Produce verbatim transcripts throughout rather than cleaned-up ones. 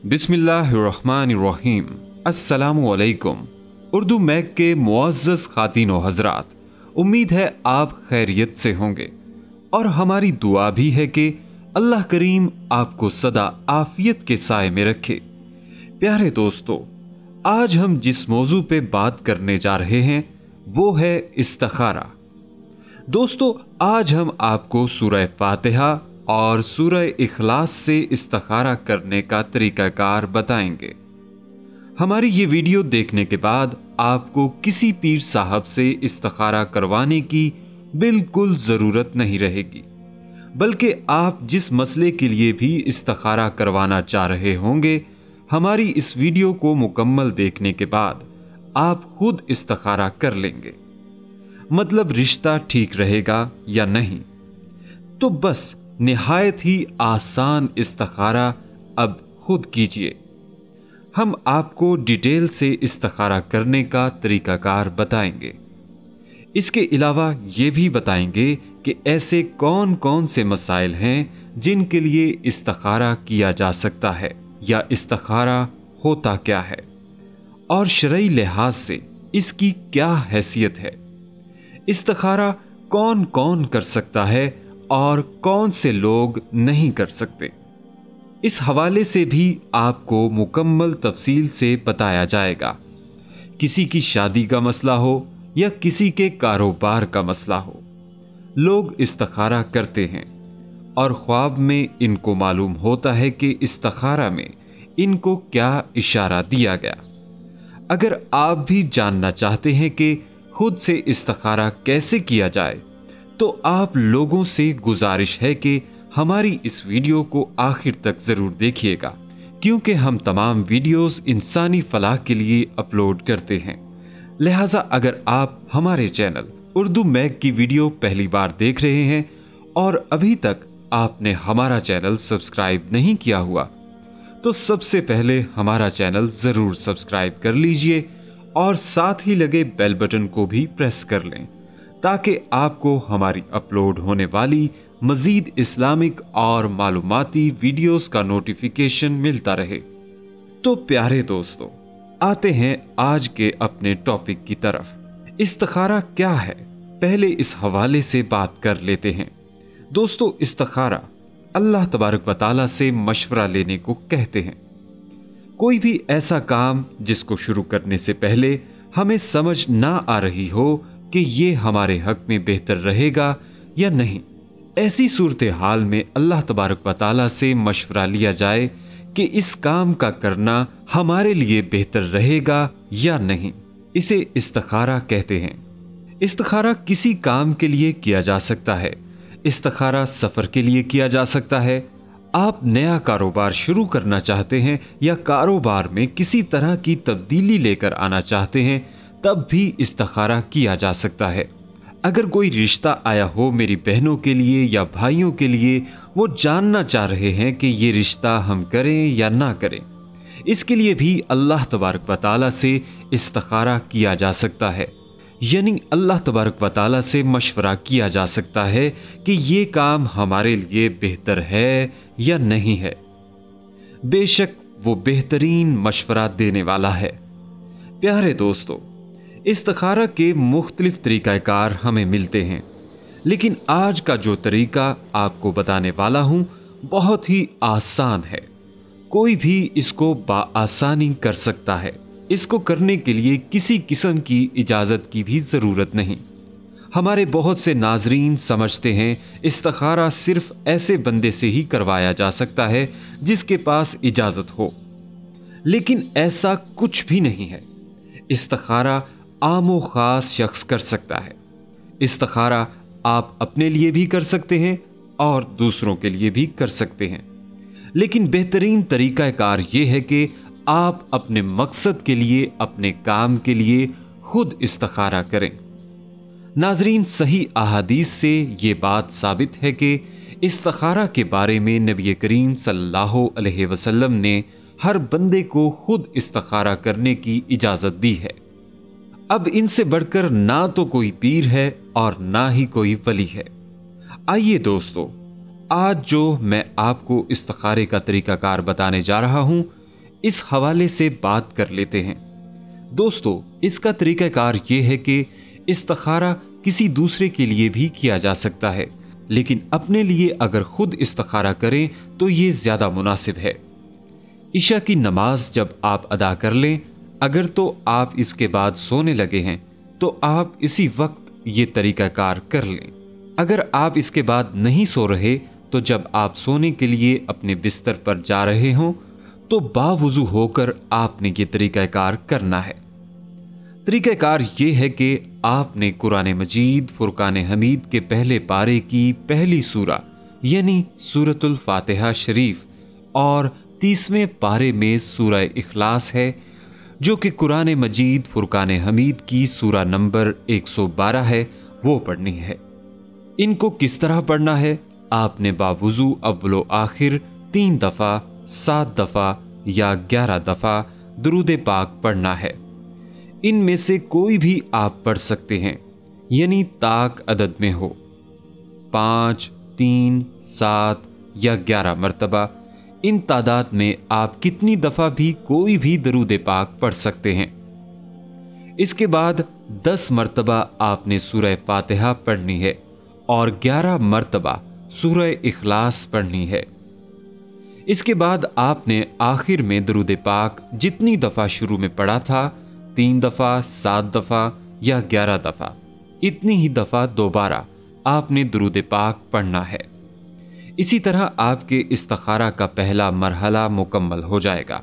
बिस्मिल्लाहिर्रहमानिर्रहीम। अस्सलामुअलैकुम। उर्दू मैक के मुअज़्ज़ज़ ख़ातीन व हज़रात, उम्मीद है आप खैरियत से होंगे और हमारी दुआ भी है कि अल्लाह करीम आपको सदा आफियत के साए में रखे। प्यारे दोस्तों, आज हम जिस मौजू पे बात करने जा रहे हैं वो है इस्तिखारा। दोस्तों, आज हम आपको सूरह फातिहा और सूरह इखलास से इस्तिखारा करने का तरीकाकार बताएंगे। हमारी ये वीडियो देखने के बाद आपको किसी पीर साहब से इस्तिखारा करवाने की बिल्कुल ज़रूरत नहीं रहेगी, बल्कि आप जिस मसले के लिए भी इस्तिखारा करवाना चाह रहे होंगे, हमारी इस वीडियो को मुकम्मल देखने के बाद आप खुद इस्तिखारा कर लेंगे। मतलब रिश्ता ठीक रहेगा या नहीं। तो बस निहायत ही आसान इस्तिखारा अब खुद कीजिए। हम आपको डिटेल से इस्तिखारा करने का तरीकाकार बताएंगे। इसके अलावा ये भी बताएंगे कि ऐसे कौन कौन से मसाइल हैं जिनके लिए इस्तिखारा किया जा सकता है या इस्तिखारा होता क्या है और शरई लिहाज से इसकी क्या हैसियत है। इस्तिखारा कौन कौन कर सकता है और कौन से लोग नहीं कर सकते, इस हवाले से भी आपको मुकम्मल तफसील से बताया जाएगा। किसी की शादी का मसला हो या किसी के कारोबार का मसला हो, लोग इस्तिखारा करते हैं और ख्वाब में इनको मालूम होता है कि इस्तिखारा में इनको क्या इशारा दिया गया। अगर आप भी जानना चाहते हैं कि खुद से इस्तिखारा कैसे किया जाए, तो आप लोगों से गुजारिश है कि हमारी इस वीडियो को आखिर तक जरूर देखिएगा, क्योंकि हम तमाम वीडियोस इंसानी फलाह के लिए अपलोड करते हैं। लिहाजा अगर आप हमारे चैनल उर्दू मैक की वीडियो पहली बार देख रहे हैं और अभी तक आपने हमारा चैनल सब्सक्राइब नहीं किया हुआ, तो सबसे पहले हमारा चैनल जरूर सब्सक्राइब कर लीजिए और साथ ही लगे बेल बटन को भी प्रेस कर लें, ताकि आपको हमारी अपलोड होने वाली मजीद इस्लामिक और मालूमाती वीडियोस का नोटिफिकेशन मिलता रहे। तो प्यारे दोस्तों, आते हैं आज के अपने टॉपिक की तरफ। इस्तिखारा क्या है, पहले इस हवाले से बात कर लेते हैं। दोस्तों, इस्तिखारा अल्लाह तबारक व तआला से मशवरा लेने को कहते हैं। कोई भी ऐसा काम जिसको शुरू करने से पहले हमें समझ ना आ रही हो कि ये हमारे हक में बेहतर रहेगा या नहीं, ऐसी सूरत हाल में अल्लाह तबारक व तआला से मशवरा लिया जाए कि इस काम का करना हमारे लिए बेहतर रहेगा या नहीं, इसे इस्तिखारा कहते हैं। इस्तिखारा किसी काम के लिए किया जा सकता है। इस्तिखारा सफ़र के लिए किया जा सकता है। आप नया कारोबार शुरू करना चाहते हैं या कारोबार में किसी तरह की तब्दीली लेकर आना चाहते हैं, तब भी इस्तिखारा किया जा सकता है। अगर कोई रिश्ता आया हो मेरी बहनों के लिए या भाइयों के लिए, वो जानना चाह रहे हैं कि ये रिश्ता हम करें या ना करें, इसके लिए भी अल्लाह तबारक व तआला से इस्तिखारा किया जा सकता है। यानी अल्लाह तबारक व तआला से मशवरा किया जा सकता है कि ये काम हमारे लिए बेहतर है या नहीं है। बेशक वो बेहतरीन मशवरा देने वाला है। प्यारे दोस्तों, इस्तिखारा के मुख्तलिफ तरीक़ाकार हमें मिलते हैं, लेकिन आज का जो तरीका आपको बताने वाला हूँ बहुत ही आसान है। कोई भी इसको बाआसानी कर सकता है। इसको करने के लिए किसी किस्म की इजाज़त की भी ज़रूरत नहीं। हमारे बहुत से नाजरीन समझते हैं इस्तिखारा सिर्फ ऐसे बंदे से ही करवाया जा सकता है जिसके पास इजाज़त हो, लेकिन ऐसा कुछ भी नहीं है। इस्तिखारा आमो खास शख्स कर सकता है। इस्तिखारा आप अपने लिए भी कर सकते हैं और दूसरों के लिए भी कर सकते हैं, लेकिन बेहतरीन तरीक़ाकार ये है कि आप अपने मकसद के लिए, अपने काम के लिए खुद इस्तिखारा करें। नाजरीन, सही अहादीस से ये बात साबित है कि इस्तिखारा के बारे में नबी करीम सल्लल्लाहु अलैहि वसल्लम ने हर बंदे को खुद इस्तिखारा करने की इजाज़त दी है। अब इनसे बढ़कर ना तो कोई पीर है और ना ही कोई वली है। आइए दोस्तों, आज जो मैं आपको इस्तिखारे का तरीकाकार बताने जा रहा हूं, इस हवाले से बात कर लेते हैं। दोस्तों, इसका तरीक़ाकार ये है कि इस्तिखारा किसी दूसरे के लिए भी किया जा सकता है, लेकिन अपने लिए अगर खुद इस्तिखारा करें तो ये ज़्यादा मुनासिब है। इशा की नमाज जब आप अदा कर लें, अगर तो आप इसके बाद सोने लगे हैं तो आप इसी वक्त ये तरीक़ाकार कर लें। अगर आप इसके बाद नहीं सो रहे तो जब आप सोने के लिए अपने बिस्तर पर जा रहे हों तो बावुज़ू होकर आपने ये तरीक़ाकार करना है। तरीक़ाकार ये है कि आपने कुरान मजीद फुरकान हमीद के पहले पारे की पहली सूरा यानी सूरतुल फातिहा शरीफ और तीसवें पारे में सूरा इखलास है, जो कि कुरान मजीद फुरकान हमीद की सूरा नंबर एक सौ बारह है, वो पढ़नी है। इनको किस तरह पढ़ना है? आपने बावुज़ू अव्वलो आखिर तीन दफ़ा, सात दफ़ा या ग्यारह दफ़ा दुरूद पाक पढ़ना है। इनमें से कोई भी आप पढ़ सकते हैं, यानी ताक अदद में हो, पाँच, तीन, सात या ग्यारह मरतबा। इन तादाद में आप कितनी दफ़ा भी कोई भी दुरूद पाक पढ़ सकते हैं। इसके बाद दस मरतबा आपने सूरह फातिहा पढ़नी है और ग्यारह मरतबा सूरह इखलास पढ़नी है। इसके बाद आपने आखिर में दुरूद पाक जितनी दफ़ा शुरू में पढ़ा था, तीन दफ़ा, सात दफ़ा या ग्यारह दफ़ा, इतनी ही दफ़ा दोबारा आपने दुरूद पाक पढ़ना है। इसी तरह आपके इस्तिखारा का पहला मरहला मुकम्मल हो जाएगा।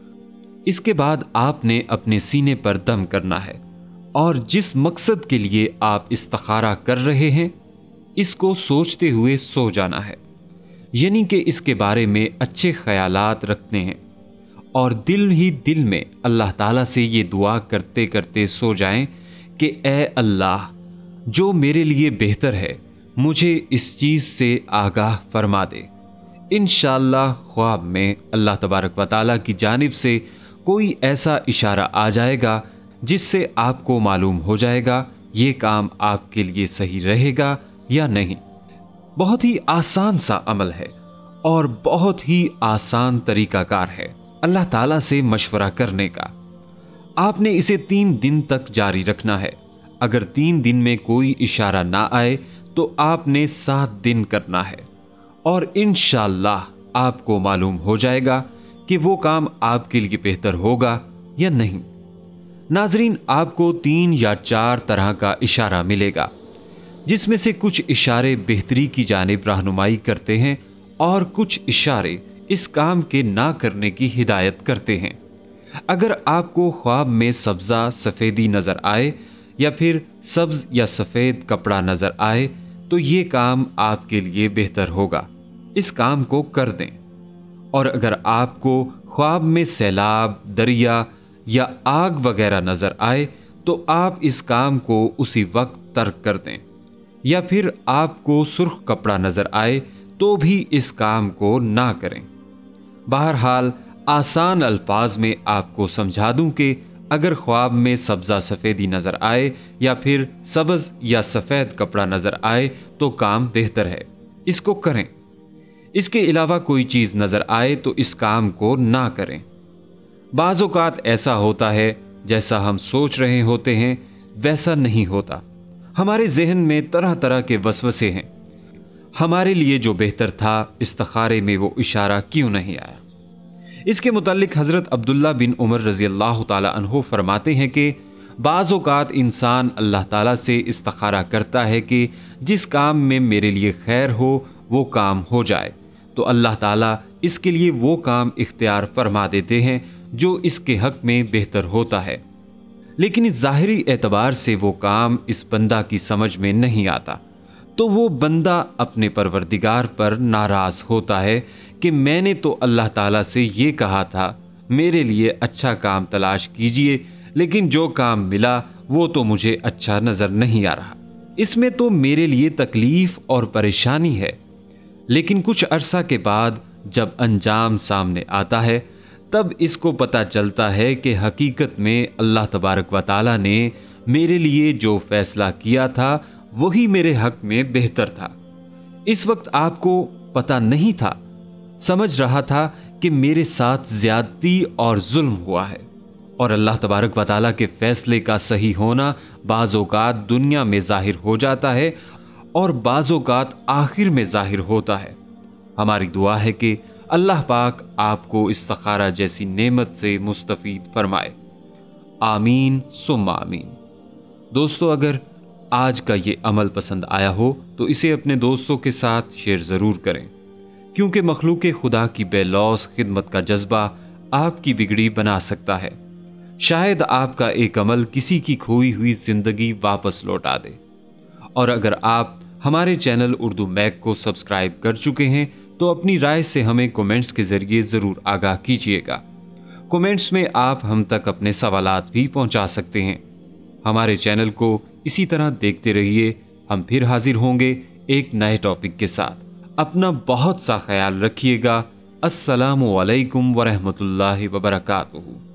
इसके बाद आपने अपने सीने पर दम करना है और जिस मकसद के लिए आप इस्तिखारा कर रहे हैं इसको सोचते हुए सो जाना है, यानी कि इसके बारे में अच्छे ख्यालात रखने हैं और दिल ही दिल में अल्लाह ताला से ये दुआ करते करते सो जाएं कि ए अल्लाह, जो मेरे लिए बेहतर है मुझे इस चीज़ से आगाह फरमा दे। इंशाअल्लाह ख्वाब में अल्लाह तबारक व तआला की जानिब से कोई ऐसा इशारा आ जाएगा जिससे आपको मालूम हो जाएगा ये काम आपके लिए सही रहेगा या नहीं। बहुत ही आसान सा अमल है और बहुत ही आसान तरीकाकार है अल्लाह ताला से मशवरा करने का। आपने इसे तीन दिन तक जारी रखना है। अगर तीन दिन में कोई इशारा ना आए तो आपने सात दिन करना है और इंशाअल्लाह आपको मालूम हो जाएगा कि वो काम आपके लिए बेहतर होगा या नहीं। नाजरीन, आपको तीन या चार तरह का इशारा मिलेगा, जिसमें से कुछ इशारे बेहतरी की जानिब रहनुमाई करते हैं और कुछ इशारे इस काम के ना करने की हिदायत करते हैं। अगर आपको ख्वाब में सब्ज़ा सफ़ेदी नज़र आए या फिर सब्ज़ या सफ़ेद कपड़ा नज़र आए तो ये काम आपके लिए बेहतर होगा, इस काम को कर दें। और अगर आपको ख्वाब में सैलाब, दरिया या आग वगैरह नज़र आए तो आप इस काम को उसी वक्त तर्क कर दें। या फिर आपको सुर्ख कपड़ा नज़र आए तो भी इस काम को ना करें। बहरहाल आसान अल्फाज में आपको समझा दूं कि अगर ख्वाब में सब्ज़ा सफ़ेदी नज़र आए या फिर सब्ज़ या सफ़ेद कपड़ा नज़र आए तो काम बेहतर है, इसको करें। इसके अलावा कोई चीज़ नज़र आए तो इस काम को ना करें। बाज़ औक़ात ऐसा होता है जैसा हम सोच रहे होते हैं वैसा नहीं होता। हमारे जहन में तरह तरह के वसवसे हैं। हमारे लिए जो बेहतर था इस्तिखारे में वो इशारा क्यों नहीं आया। इसके मुतालिक हज़रत अब्दुल्ला बिन उमर रज़ी अल्लाह ताला अन्हु फरमाते हैं कि बाज़ औक़ात इंसान अल्लाह ताला से इस्तिखारा करता है कि जिस काम में मेरे लिए खैर हो वो काम हो जाए, तो अल्लाह ताला इसके लिए वो काम इख्तियार फरमा देते हैं जो इसके हक़ में बेहतर होता है। लेकिन इस ज़ाहिरी एतबार से वो काम इस बंदा की समझ में नहीं आता, तो वो बंदा अपने परवरदिगार पर नाराज़ होता है कि मैंने तो अल्लाह ताला से ये कहा था मेरे लिए अच्छा काम तलाश कीजिए, लेकिन जो काम मिला वो तो मुझे अच्छा नज़र नहीं आ रहा, इसमें तो मेरे लिए तकलीफ़ और परेशानी है। लेकिन कुछ अरसा के बाद जब अंजाम सामने आता है तब इसको पता चलता है कि हकीकत में अल्लाह तबारक व तआला ने मेरे लिए जो फ़ैसला किया था वही मेरे हक़ में बेहतर था। इस वक्त आपको पता नहीं था, समझ रहा था کہ میرے ساتھ زیادتی اور ظلم ہوا ہے، اور اللہ تبارک و تعالیٰ کے فیصلے کا صحیح ہونا بعض اوقات دنیا میں ظاہر ہو جاتا ہے اور بعض اوقات آخر میں ظاہر ہوتا ہے۔ ہماری دعا ہے کہ اللہ پاک آپ کو استخارہ جیسی نعمت سے مستفید فرمائے، آمین ثم آمین۔ دوستو، اگر آج کا یہ عمل پسند آیا ہو تو اسے اپنے دوستوں کے ساتھ شیئر ضرور کریں، کیونکہ مخلوق خدا کی بے لوث خدمت کا جذبہ آپ کی بگڑی بنا سکتا ہے۔ شاید آپ کا ایک عمل کسی کی کھوئی ہوئی زندگی واپس لوٹا دے۔ اور اگر آپ ہمارے چینل اردو میک کو سبسکرائب کر چکے ہیں تو اپنی رائے سے ہمیں کومنٹس کے ذریعے ضرور آگاہ کیجیے گا۔ کومنٹس میں آپ ہم تک اپنے سوالات بھی پہنچا سکتے ہیں۔ ہمارے چینل کو اسی طرح دیکھتے رہیے، ہم پھر حاضر ہوں گے ایک نئے ٹاپک کے ساتھ۔ اپنا بہت سا خیال رکھیے گا۔ السلام علیکم ورحمۃ اللہ وبرکاتہ۔